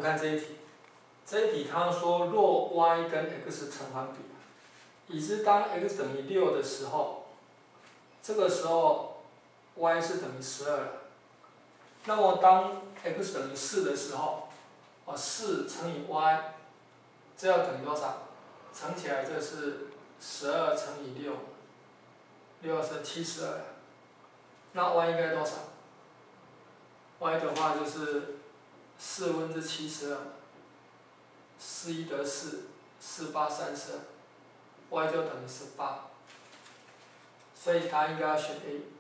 看这一题，这一题它说若 y 跟 x 成反比，已知当 x 等于6的时候，这个时候 y 是等于12了。那么当 x 等于4的时候，4乘以 y， 这要等于多少？乘起来这是12乘以6，6是72。那 y 应该多少 ？y 的话就是4/72，41得4，4832，y 就等于18。所以答案应该要选 A。